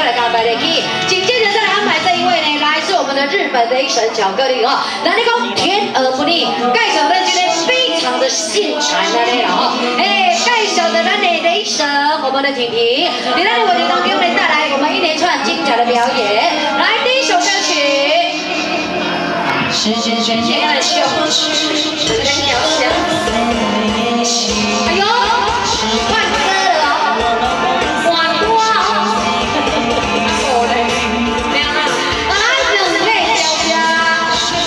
来搞摆得起。紧接着再来安排这一位呢，来自我们的日本的一神巧克力哦，那你讲甜而不腻，介绍咱今天非常的性感的那个哦，介绍的咱的雷神，我们的婷婷，在咱的活动当中呢带来我们一连串精彩的表演。来，第一首歌曲。 时间全线爱秀，时间秒响。哎呦，换歌了哦，换歌哦。好嘞，亮啊！啊，人类表呀，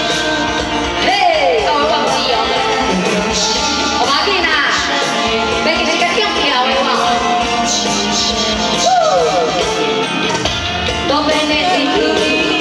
嘿，我忘记哦。我马紧啦，别是个跳跳的哇。都被你听。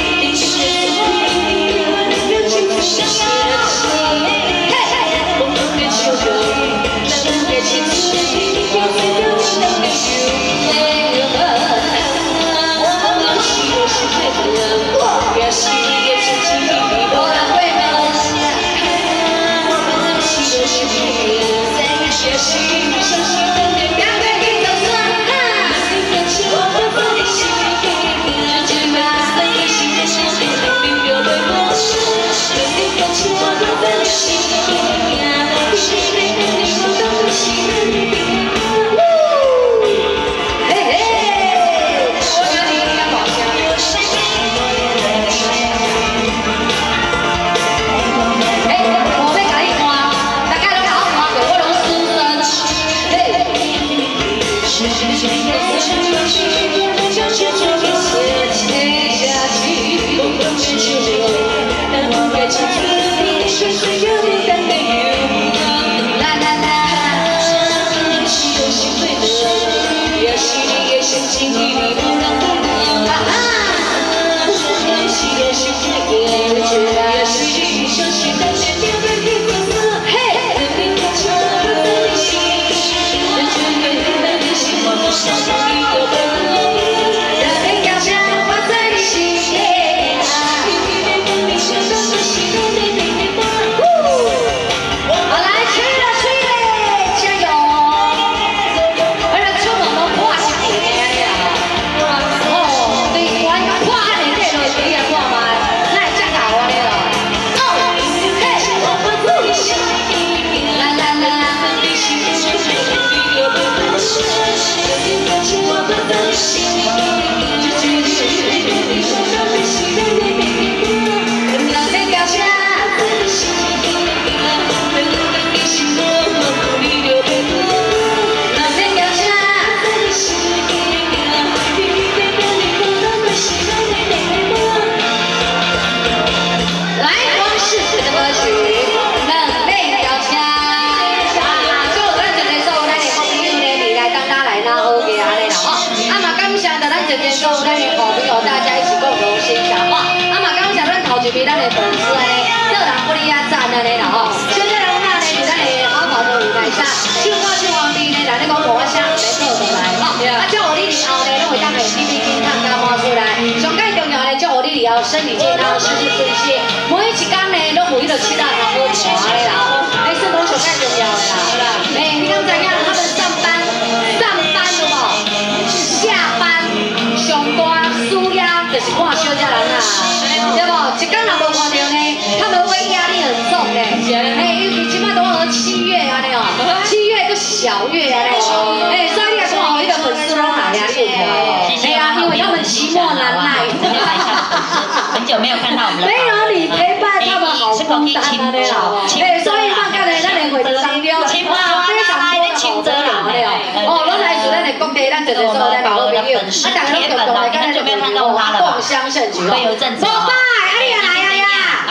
身体健康，事事顺心。每一天呢，拢有迄个七大堂好吃的啦，这拢上介重要的啦。你敢知影他们上班有无？下班上大需要就是看小家人啦，对不？一天若无看到呢，他们会压力很重的。尤其即摆都到7月安尼哦，7月个小月安尼哦，所以你也看哦，迄个粉丝拢哪压力有啊，因为他们寂寞难耐。 很久没有看到我们了。 没有你陪伴他们好孤单啊，对啦。所以放假呢，咱的会场当中，非常多的好朋友哦，拢来自咱的各地，咱就是说咱的好朋友，大家拢共同来跟咱的朋友共襄盛举哦。拜拜，哎呀来呀！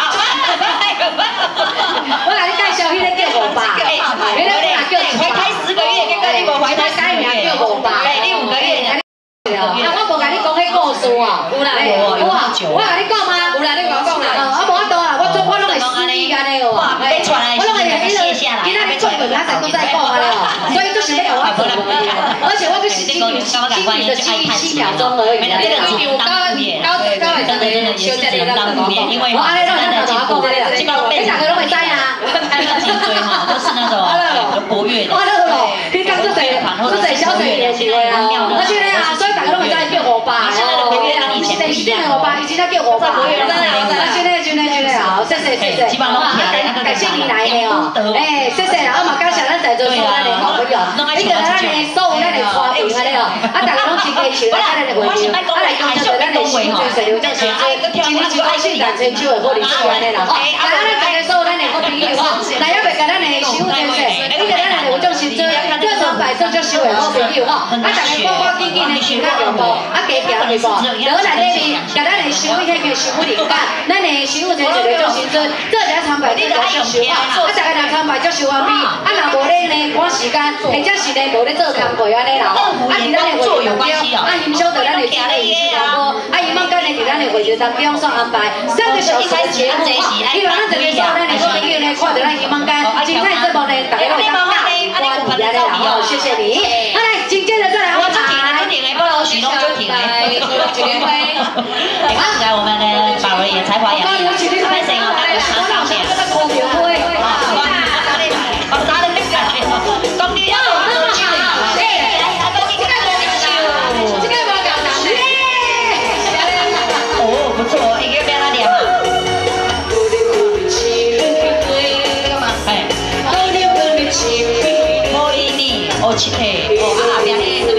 我来介绍迄个叫5爸，原来我哪叫才开10个月，结果你无怀胎改名叫5爸，你5个月。啊，我无甲你讲迄故事哦，有啦，我甲你讲吗？有啦，你甲我讲啦，无法度啦，我拢会失忆安尼哦，我拢会今仔日做饭，咱才搁再讲安尼哦，所以就是要我做，而且我个时间的记忆7秒钟而已，有高会真的小姐你让我讲，我安尼让人家讲安尼啦，你大家拢会知啊， 颈椎哈都是那种活跃的， 你讲这谁小嘴年纪的啊，而且呢啊，所以大家拢会知叫5 吧？ 现在的国乐跟以前不一样。 5吧，以前他叫5吧。真的好，谢谢。感谢你来的哦。哎，谢谢啦，我嘛感谢咱在座所有咱的好朋友，你个咱的所有咱的花瓶安尼哦，大家拢真开心来咱的会场，来感谢咱的新最水流正时今年最爱圣诞千秋的贺礼是安尼啦，吼，咱大家所有咱的好朋友吼，来要袂甲咱的师傅先生，你个咱的有种时阵，各种摆做足收的好朋友吼，大家赶紧的收到红包，加票对无？然后来这里，甲咱的师傅迄个师傅领感，咱的师傅先生有种时阵，这家参拜这家收好，大家若参拜足收完毕，若无咧呢赶时间，或者是呢无咧做工课安尼啦吼，伫咱的会场当中，欣赏到咱的新的仪式歌，伊望咱的伫咱的会场当中所安排3个小时的节目，希望咱这个所有咱的好朋友呢，看到咱伊望间精彩节目呢，大家都会当大欢喜安尼啦吼，谢谢你。好来，紧接着再来安排， 不许弄就停来，来我们的宝儿也才华洋溢，拍谁哦？大家拿上面。七配哦，表演什么？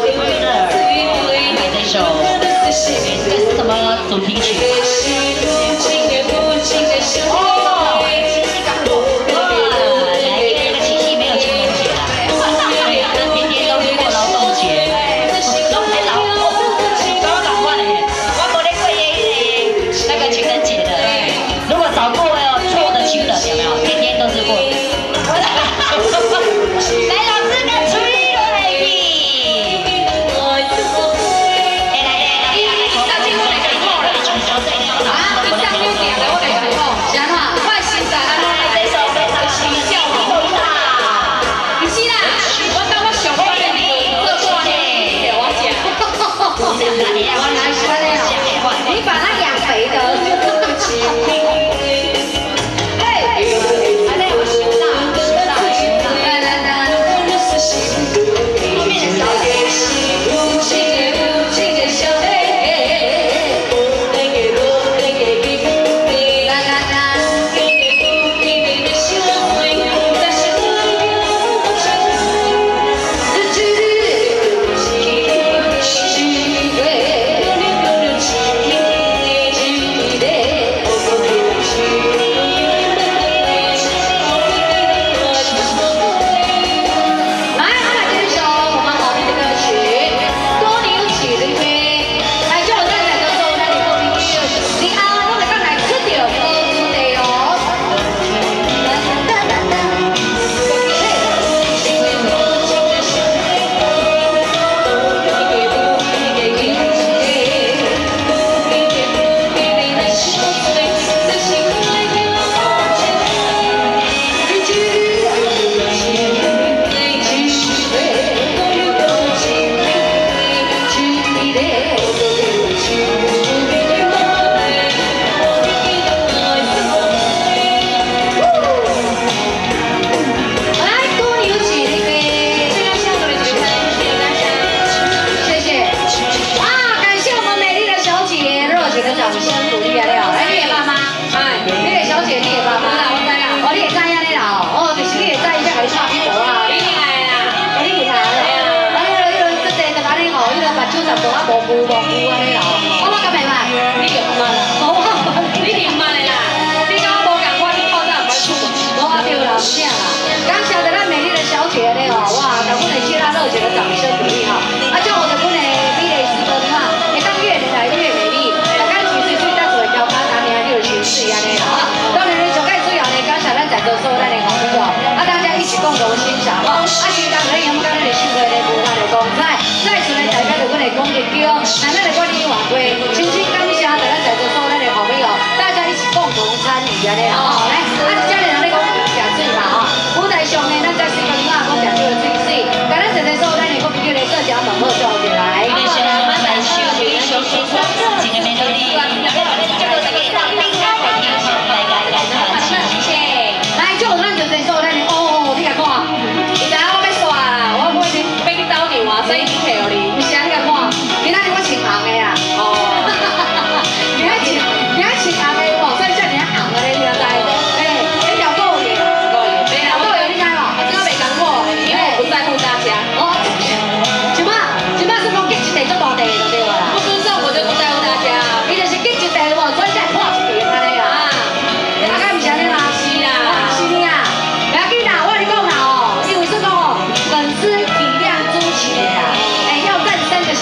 买这首，这是什么主题曲？哦，来，因为那个七夕没有情人节啦，对，那天天都是过劳动节，都在劳动，搞惯嘞，我没得过那个情人节的，如果找过错的情人有没有？天天都是过。 你把它养肥的。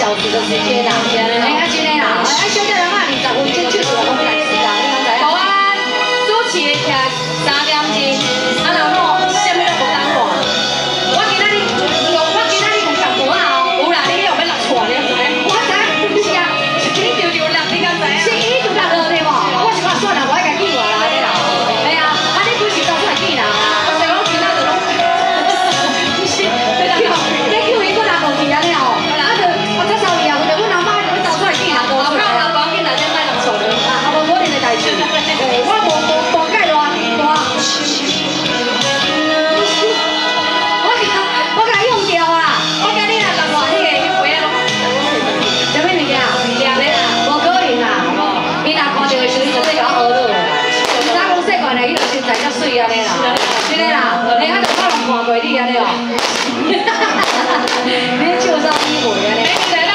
小时的时间啦，哎，啊，真的啦，哎，小姐人啊，20分钟就是我们来时间，你敢知影？保安主持的徛3点钟，啊，然后什么都无当看。我今仔日有讲无啦哦，有啦，你有要落错了，我知，是啊，是你就落，你敢知影？是伊就落落的无？我是讲算啦，我爱家记我啦，你啦，哎呀，啊，你几时到出来记啦？我讲我今仔就拢，不是，你叫伊过来讲去安尼哦。我这少年啊，我阮阿妈就走出来见人，我讲啦，我见人家卖人错的，啊，无可能的代志，我无介大，我甲用掉啊，我甲你来同我迄个迄杯啊，什么物件？无可能啦，伊若看到的时阵，绝对甲我学落啦。咱讲细汉的，伊就身材较水安尼啦，真的啦，你啊，就我人看过你安尼哦，你笑啥意味安尼？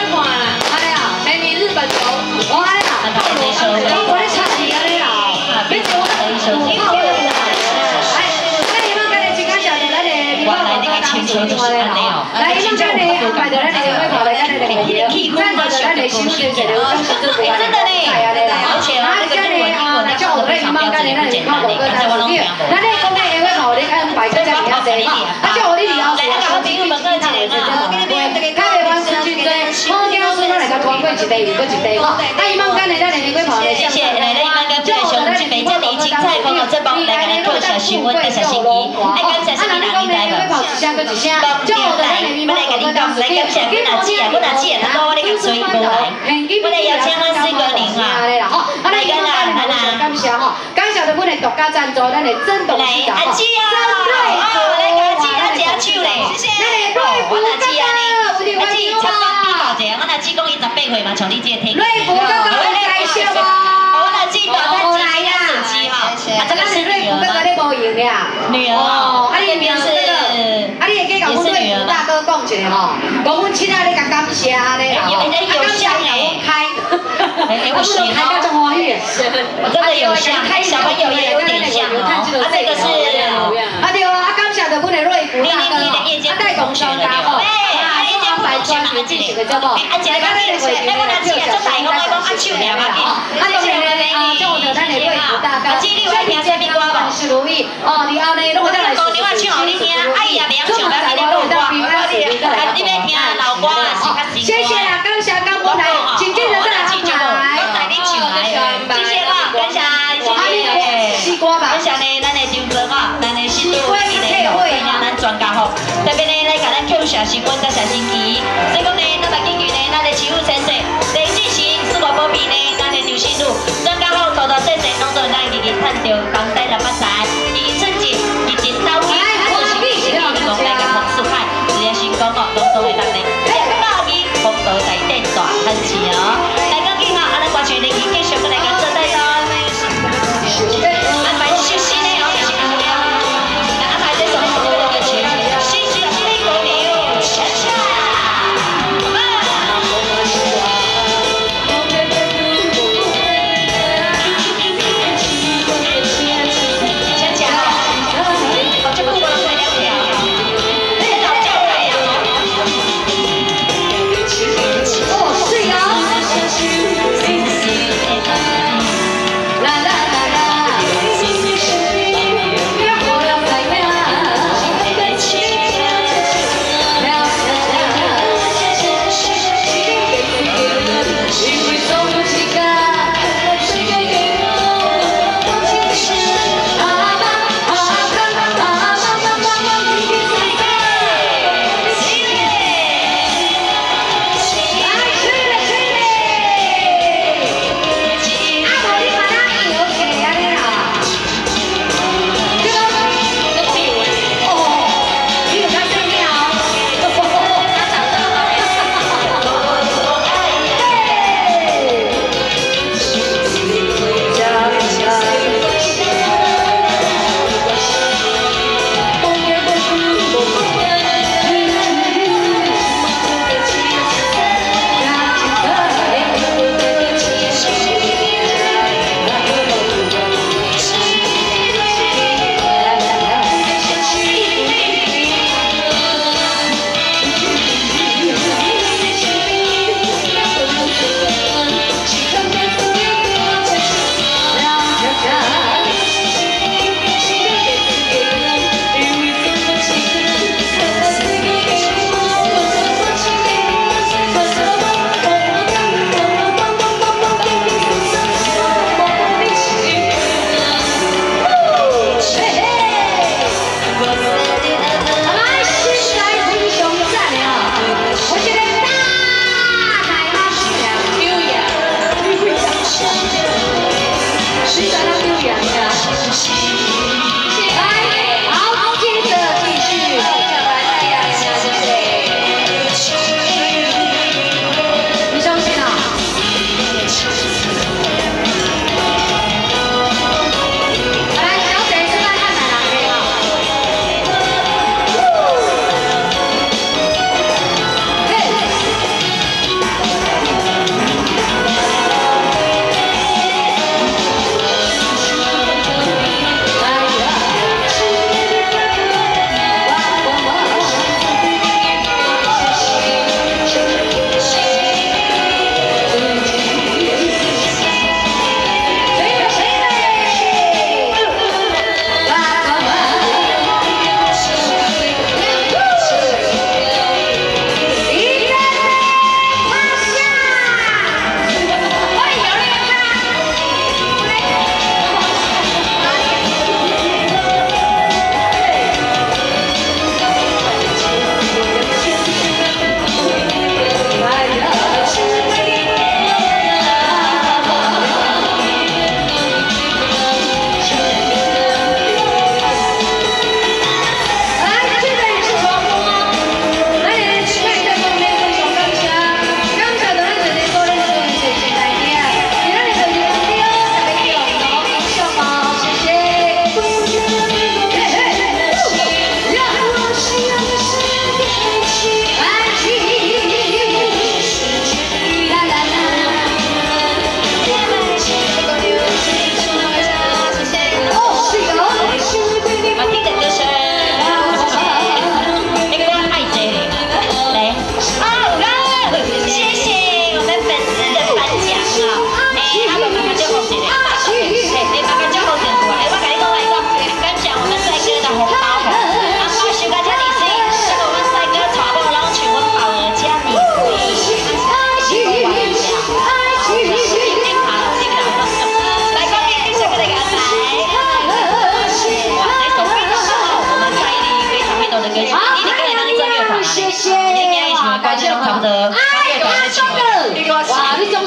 我哎呀，我咧插伊安尼啦，你做我泡我咧舞台，哎，那你们今日真感谢咱的民保国家当时的安尼哦，来，你们今日安排着咱的会跑来咱的两个节，赞助着咱的新鲜水流，真的嘞，而且啊，今日啊，来叫我们民保今日咱的民保国家当时，咱咧讲咧会跑咧安排在遮尔啊济哈，啊叫我哋以后是啊，我朋友们个一个是这么会，台湾是真多，好教书咱来甲团过一地又过一地吼。啊，伊梦间的咱的玫瑰跑的，谢谢，来咱伊梦间非常准备，这里青菜公有这帮来咱做小新闻的小心意，来感谢是你哪里来的？就我的咱的玫瑰跑的当时，来感谢阮阿姐啊，阮阿姐啊，我咧甲追过来，我来邀请阮4个人啊，来个啦，来啦，感谢吼，感谢着阮的独家赞助，咱的真董事长，阿姐啊，来个阿姐啊，接手嘞，谢谢，我阿姐啊呢，阿姐参观比较者，我阿姐讲伊18岁嘛，像你这个体格。我来介绍我阿姐大概几年手机哈，啊这个是瑞福哥哥咧无用呀，女儿哦，啊你的名是，啊你会记甲阮瑞福大哥讲一下吼，讲阮亲爱咧甲感谢安尼啦，有像诶，开，我不能开到这么欢喜，我真的有像，小朋友也有点像哦，啊这个是，啊对啊，感谢着阮的瑞福大哥，啊带动商家吼。百专门进行的叫做，啊，一个咱的会员呢，就小心在手时间啦，啊，当然呢，叫着咱的贵妇大哥，身体健康万事如意，哦，然后呢，如果再来说，中华台湾到平安喜乐来，你要听老歌啊，谢谢啦，感谢刚刚来，请记得再来安排，谢谢啦，感谢，西瓜吧，感谢呢，咱的张总啊，咱的新都一个会，咱专家吼，特别呢来甲咱扣小时关在小星期。所以讲呢，咱来根据呢，咱的起舞先生、雷俊行、四外保庇呢，咱的刘信路，专家好，大大细细，拢都咱日日趁着当代来发财，以春节以前到位，我是你是你讲来个红四海，直接成功哦，拢都会当呢，大义风头在地大喷气哦，来个记哈，啊，咱歌曲呢，继续来个做带动，安排休息呢，哦，休息怎么样？来安排这首歌的歌曲，新时代的歌流，闪闪。哦，是呀。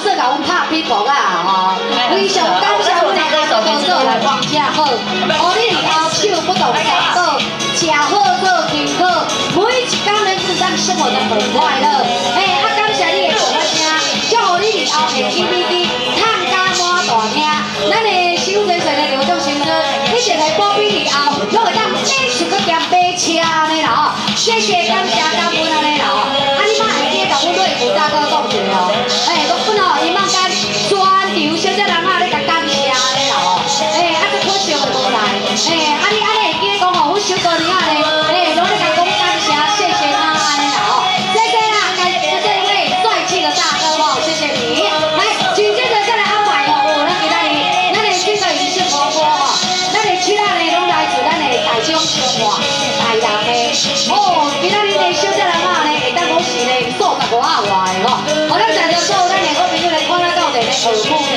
说甲阮拍屁股啊吼，非常感谢阮的阿哥做来帮遮好，哦，你以后手不动三宝，食好做健康，每一天呢就是咱生活的很快乐。哎，啊感谢你的大声，祝福你以后会起飞机，趁甲满大厅，咱的手真侪的流动手指，一定会保庇以后，拢会当继续去兼买车安尼啦吼。谢谢感谢感恩安尼啦吼，啊你妈会记甲阮瑞福大哥讲一下哦，哎，我本哦伊妈甲全场小姐人啊咧甲感谢安尼啦吼，哎，啊这可惜会无来，哎，啊你安尼会记讲吼，阮小哥娘啊咧，哎，拢咧甲讲感谢，谢谢他安尼啦吼，谢谢啦，感谢这位帅气的大哥吼，谢谢你，来，紧接着再来安排吼，咱今仔日，咱的这个仪式活动吼，咱的曲仔呢拢来自咱的台中彰化、台南的，哦，今仔日的小姐人啊呢，会当讲是呢45啊外的吼，哦，咱在座所有咱的好朋友来看咱到底咧耳目。